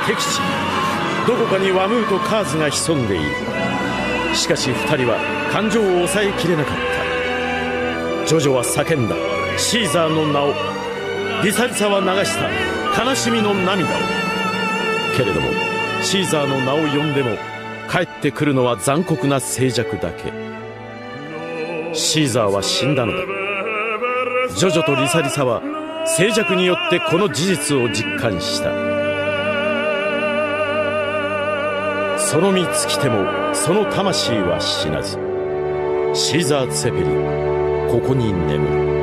敵地、どこかにワムーとカーズが潜んでいる。しかし2人は感情を抑えきれなかった。ジョジョは叫んだシーザーの名を。リサリサは流した悲しみの涙を。けれどもシーザーの名を呼んでも帰ってくるのは残酷な静寂だけ。シーザーは死んだのだ。ジョジョとリサリサは静寂によってこの事実を実感した。その身尽きてもその魂は死なず、シーザー・ツェペリ、ここに眠る。